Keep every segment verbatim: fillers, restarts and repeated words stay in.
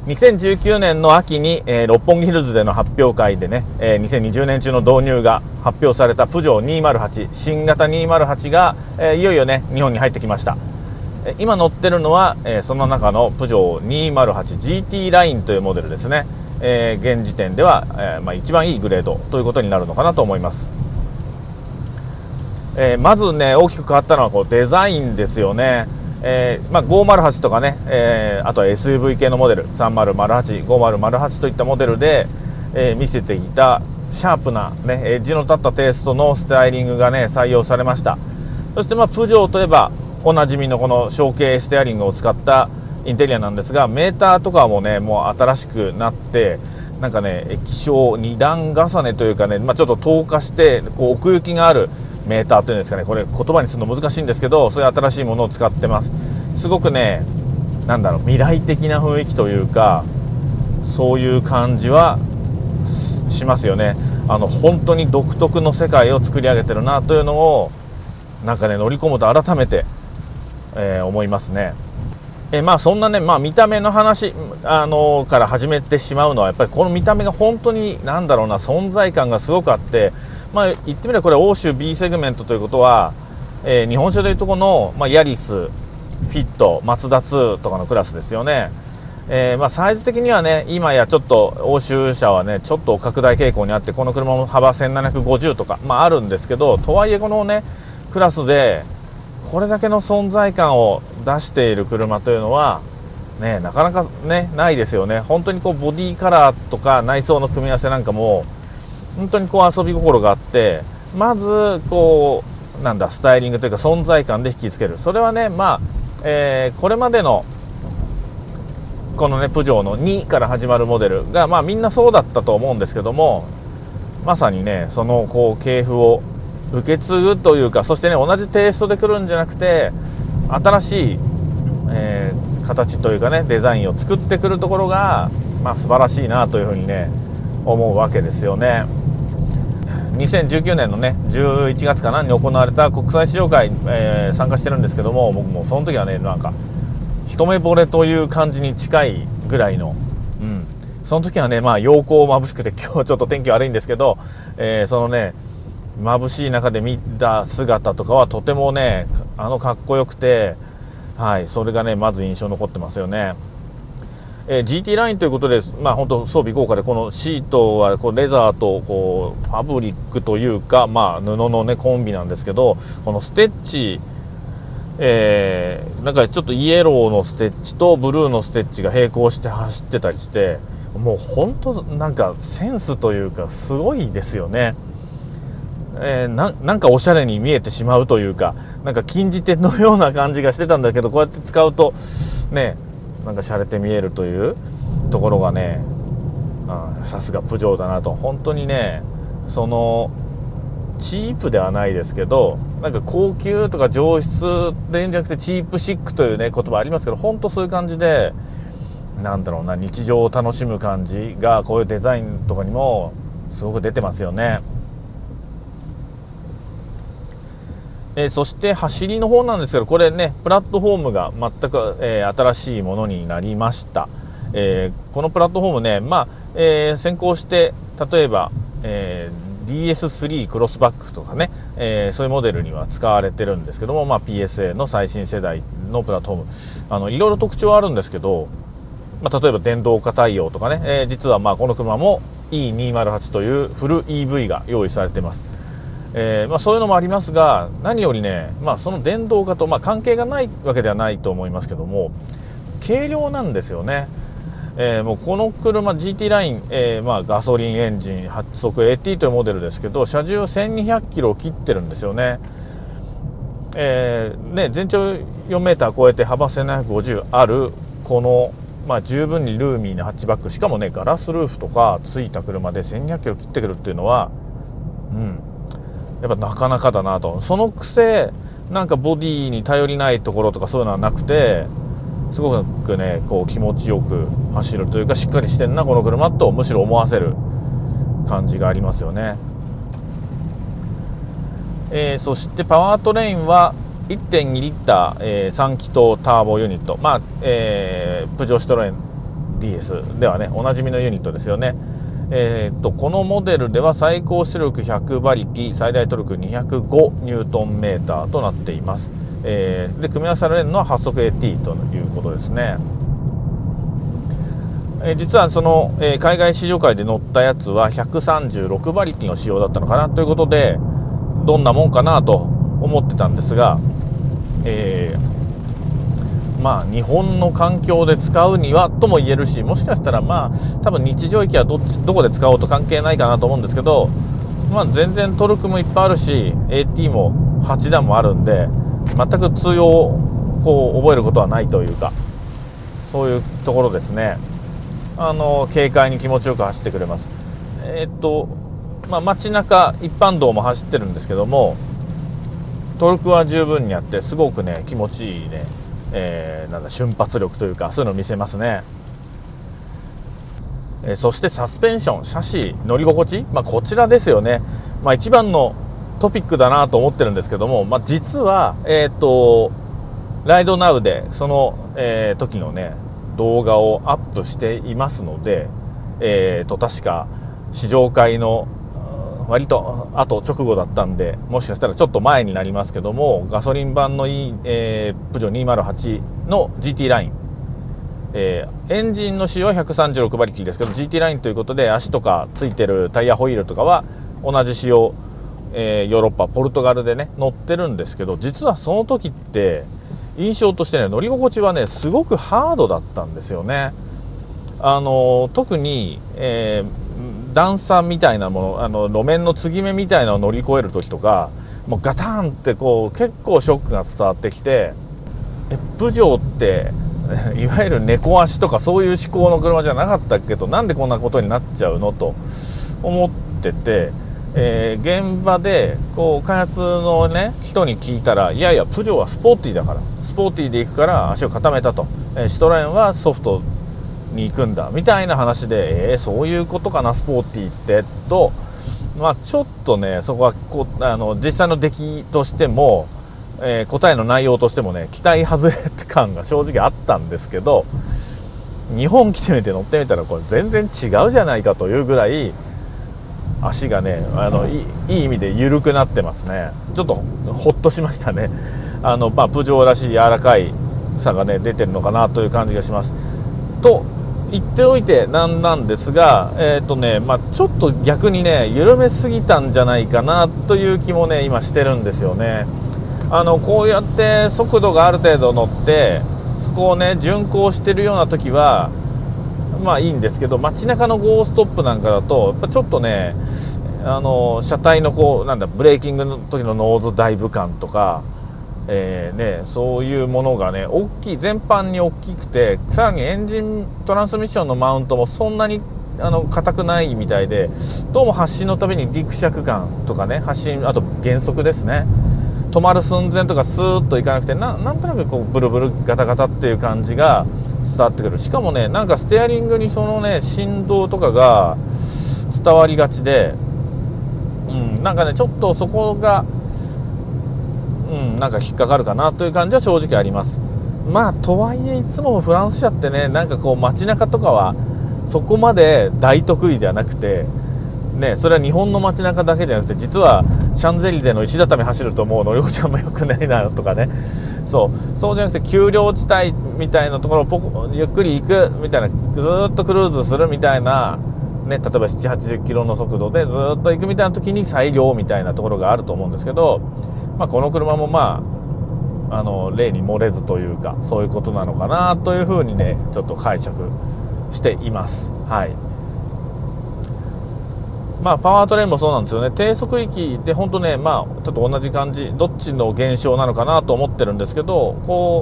にせんじゅうきゅうねんの秋に、えー、六本木ヒルズでの発表会でね、えー、にせんにじゅうねん中の導入が発表されたプジョーにひゃくはち新型にひゃくはちが、えー、いよいよね日本に入ってきました。えー、今乗ってるのは、えー、その中のプジョーにひゃくはち ジーティー ラインというモデルですね。えー、現時点では、えーまあ、一番いいグレードということになるのかなと思います。えー、まずね大きく変わったのはこうデザインですよね。えーまあ、ごひゃくはちとかね、えー、あとは エスユーブイ 系のモデルさんぜろぜろはち、ごひゃくはちといったモデルで、えー、見せてきたシャープな、ね、エッジの立ったテイストのスタイリングがね採用されました。そしてまあプジョーといえばおなじみのこの小径ステアリングを使ったインテリアなんですが、メーターとかもねもう新しくなって、なんかね液晶に段重ねというかね、まあ、ちょっと透過してこう奥行きがあるメーターというんですかね、これ言葉にするの難しいんですけど、そういう新しいものを使ってます。すごくね、なんだろう、未来的な雰囲気というか、そういう感じはしますよね。あの本当に独特の世界を作り上げてるなというのをなんかね乗り込むと改めて、えー、思いますね。えー、まあそんなね、まあ、見た目の話、あのー、から始めてしまうのはやっぱりこの見た目が本当になんだろうな、存在感がすごくあって。まあ、言ってみればこれ欧州 ビー セグメントということは、えー、日本車でいうとこの、まあ、ヤリス、フィット、マツダツーとかのクラスですよね。えーまあ、サイズ的にはね今やちょっと欧州車はねちょっと拡大傾向にあって、この車の幅せんななひゃくごじゅうとか、まあ、あるんですけど、とはいえこのねクラスでこれだけの存在感を出している車というのはねなかなかねないですよね。本当にこうボディカラーとか内装の組み合わせなんかも本当にこう遊び心があって、まずこうなんだスタイリングというか存在感で引きつける。それはねまあ、えー、これまでのこのねプジョーのにから始まるモデルがまあみんなそうだったと思うんですけども、まさにねそのこう系譜を受け継ぐというか、そしてね同じテイストで来るんじゃなくて新しい、えー、形というかねデザインを作ってくるところがまあ素晴らしいなというふうにね思うわけですよね。にせんじゅうきゅうねんのねじゅういちがつかなに行われた国際試乗会、えー、参加してるんですけども、僕もその時はねなんか一目惚れという感じに近いぐらいの、うん、その時はねまあ陽光眩しくて、今日ちょっと天気悪いんですけど、えー、そのね眩しい中で見た姿とかはとてもねあのかっこよくて、はい、それがねまず印象残ってますよね。えー、ジーティー ラインということで、まあ、本当装備豪華で、このシートはこうレザーとこうファブリックというか、まあ、布の、ね、コンビなんですけど、このステッチ、えー、なんかちょっとイエローのステッチとブルーのステッチが並行して走ってたりして、もう本当なんかセンスというかすごいですよね。えー、な, なんかおしゃれに見えてしまうというか、なんか金字点のような感じがしてたんだけど、こうやって使うとねなんか洒落て見えるというところがね、さすがプジョーだなと。本当にねそのチープではないですけど、なんか高級とか上質でいいんじゃなくてチープシックというね言葉ありますけど、本当そういう感じで、なんだろうな、日常を楽しむ感じがこういうデザインとかにもすごく出てますよね。えー、そして走りの方なんですけど、これねプラットフォームが全く、えー、新しいものになりました。えー、このプラットフォームね、まあえー、先行して例えば、えー、ディーエススリー クロスバックとかね、えー、そういうモデルには使われてるんですけども、まあ、ピーエスエー の最新世代のプラットフォーム、あのいろいろ特徴あるんですけど、まあ、例えば電動化対応とかね、えー、実はまあこの車も イーにひゃくはち というフル イーブイ が用意されています。えーまあ、そういうのもありますが、何よりね、まあ、その電動化と、まあ、関係がないわけではないと思いますけども、軽量なんですよね。えー、もうこの車 ジーティー ライン、えーまあ、ガソリンエンジンはち速 エーティー というモデルですけど、車重せんにひゃくキロを切ってるんですよね。えー、ね全長よんメーター超えて幅せんななひゃくごじゅうあるこの、まあ、十分にルーミーなハッチバック、しかもねガラスルーフとかついた車でせんにひゃくキロ切ってくるっていうのは、うんやっぱなかなかだなと。そのくせなんかボディに頼りないところとかそういうのはなくて、すごくねこう気持ちよく走るというか、しっかりしてんなこの車とむしろ思わせる感じがありますよね。えー、そしてパワートレインは いってんにリッター、えー、さん気筒ターボユニット、まあえー、プジョーシトロエンディーエス ではねおなじみのユニットですよね。えー、っとこのモデルでは最高出力ひゃくばりき、最大トルクにひゃくごニュートンメーターとなっています。えー、で組み合わされるのははっ速 エーティー ということですね。えー、実はその、えー、海外市場界で乗ったやつはひゃくさんじゅうろくばりきの仕様だったのかなということで、どんなもんかなと思ってたんですが、えー、まあ日本の環境で使うにはとも言えるし、もしかしたらまあ多分日常域はどっちどこで使おうと関係ないかなと思うんですけど、まあ、全然トルクもいっぱいあるし エーティー もはちだんもあるんで、全く通用をこう覚えることはないというか、そういうところですね。あの軽快に気持ちよく走ってくれます。えー、っとまあ街中一般道も走ってるんですけども、トルクは十分にあってすごくね気持ちいいね、えー、なんだ瞬発力というかそういうのを見せますね。えー、そしてサスペンション、シャシー、乗り心地、まあ、こちらですよね。まあ、一番のトピックだなと思ってるんですけども、まあ、実はえっとライドナウでその、えー、時のね動画をアップしていますので、えー、と確か試乗会の割とあと直後だったんで、もしかしたらちょっと前になりますけども、ガソリン版の、E えー、プジョーにひゃくはちの ジーティー ライン、えー、エンジンの仕様はひゃくさんじゅうろくばりきですけど ジーティー ラインということで足とかついてるタイヤホイールとかは同じ仕様、えー、ヨーロッパポルトガルでね乗ってるんですけど、実はその時って印象としてね乗り心地はねすごくハードだったんですよね。あの特に、えー、段差みたいなもの、あの路面の継ぎ目みたいなのを乗り越える時とか、もうガタンってこう結構ショックが伝わってきて、えプジョーっていわゆる猫足とかそういう思考の車じゃなかったっけと、なんでこんなことになっちゃうのと思ってて、えー、現場でこう開発のね人に聞いたら、いやいやプジョーはスポーティーだから、スポーティーで行くから足を固めたと、えー、シトロエンはソフトに行くんだみたいな話で、えー、そういうことかなスポーティーってと、まあちょっとねそこはこあの実際の出来としても、えー、答えの内容としてもね期待外れ感が正直あったんですけど、日本来てみて乗ってみたらこれ全然違うじゃないかというぐらい足がねあのいい、いい意味で緩くなってますね。ちょっとほっとしましたね。あの、まあ、プジョーらしい柔らかいさがね出てるのかなという感じがします。と言っておいてなんなんですが、えーとねまあ、ちょっと逆にね緩めすぎたんじゃないかなという気もね今してるんですよね。あのこうやって速度がある程度乗ってそこをね巡航してるような時はまあいいんですけど、街中のゴーストップなんかだとやっぱちょっとねあの車体のこうなんだブレーキングの時のノーズダイブ感とか、えーね、そういうものがね大きい、全般に大きくて、さらにエンジントランスミッションのマウントもそんなにあの硬くないみたいで、どうも発進のたびに陸尺感とかね、発進あと減速ですね、止まる寸前とかスーッといかなくて な, なんとなくこうブルブルガタガタっていう感じが伝わってくる。しかもねなんかステアリングにそのね振動とかが伝わりがちで、うん、なんかねちょっとそこがうん、なんか引っかかるかなという感じは正直あります。まあとはいえいつもフランス車ってねなんかこう街中とかはそこまで大得意ではなくてね、それは日本の街中だけじゃなくて、実はシャンゼリゼの石畳走るともう乗り心地あんま良くないなとかね、そうそうじゃなくて丘陵地帯みたいなところをポコゆっくり行くみたいな、ずーっとクルーズするみたいなね、例えばななじゅうはちじゅっキロの速度でずーっと行くみたいな時に最良みたいなところがあると思うんですけど、まあ、この車もまああの例に漏れずというかそういうことなのかなというふうにねちょっと解釈しています。はい。まあパワートレインもそうなんですよね。低速域で本当ねまあちょっと同じ感じ、どっちの現象なのかなと思ってるんですけど、こ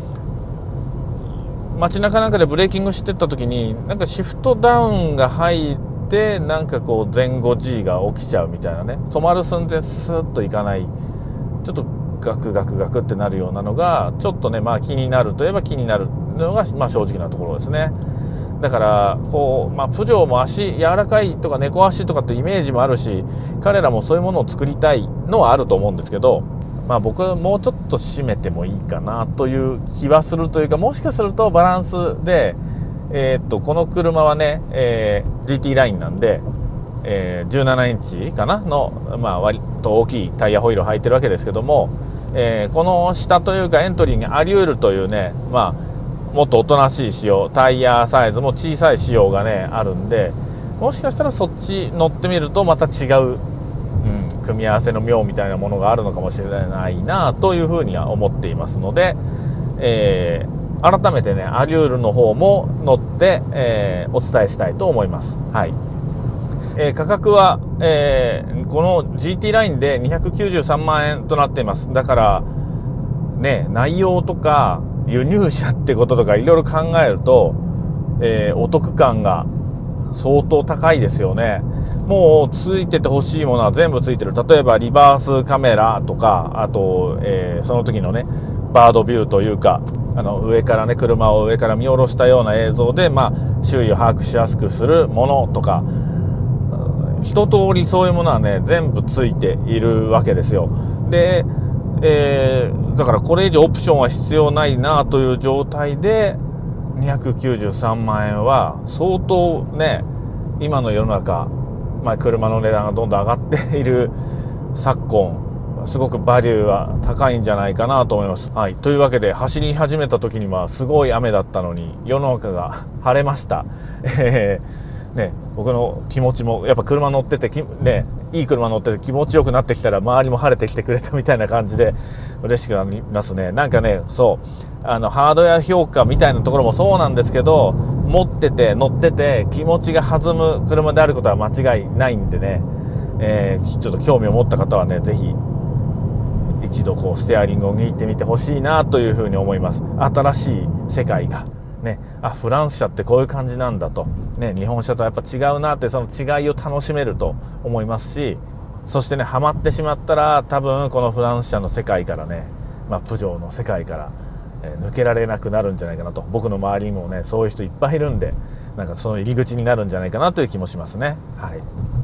う街中なんかでブレーキングしてった時になんかシフトダウンが入ってなんかこう前後 G が起きちゃうみたいなね、止まる寸前スーッといかない、ちょっとガクガクガクってなるようなのがちょっとねまあ気になるといえば気になるのがまあ正直なところですね。だからこう、まあ、プジョーも足柔らかいとか猫足とかってイメージもあるし、彼らもそういうものを作りたいのはあると思うんですけど、まあ僕はもうちょっと締めてもいいかなという気はするというか、もしかするとバランスでえー、っとこの車はね、えー、ジーティー ラインなんで、えー、じゅうななインチかなの、まあ、割と大きいタイヤホイールを履いてるわけですけども、えー、この下というかエントリーにあり得るというね、まあ、もっとおとなしい仕様、タイヤサイズも小さい仕様がねあるんで、もしかしたらそっち乗ってみるとまた違う、うん、組み合わせの妙みたいなものがあるのかもしれないなというふうには思っていますので、えー、改めてねアリュールの方も乗って、えー、お伝えしたいと思います。はい。えー、価格は、えー、この ジーティー ラインでにひゃくきゅうじゅうさんまんえんとなっています。だからね、内容とか輸入車ってこととかいろいろ考えると、えー、お得感が相当高いですよね。もうついててほしいものは全部ついてる。例えばリバースカメラとか、あと、えー、その時のねバードビューというか、あの上からね車を上から見下ろしたような映像で、まあ、周囲を把握しやすくするものとか、一通りそういうものはね全部ついているわけですよ。で、えー、だからこれ以上オプションは必要ないなという状態でにひゃくきゅうじゅうさんまんえんは相当ね、今の世の中、まあ、車の値段がどんどん上がっている昨今すごくバリューは高いんじゃないかなと思います。はい、というわけで走り始めた時にはすごい雨だったのに世の中が晴れました。えーね、僕の気持ちもやっぱ車乗っててき、ね、いい車乗ってて気持ちよくなってきたら周りも晴れてきてくれたみたいな感じで嬉しくなりますね。なんかね、そうあのハードウェア評価みたいなところもそうなんですけど、持ってて乗ってて気持ちが弾む車であることは間違いないんでね、えー、ちょっと興味を持った方はねぜひ一度こうステアリングを握ってみてほしいなというふうに思います。新しい世界がね、あ、フランス車ってこういう感じなんだと、ね、日本車とやっぱ違うなって、その違いを楽しめると思いますし、そしてねハマってしまったら多分このフランス車の世界からね、まあ、プジョーの世界から、えー、抜けられなくなるんじゃないかなと、僕の周りにもねそういう人いっぱいいるんで、なんかその入り口になるんじゃないかなという気もしますね。はい。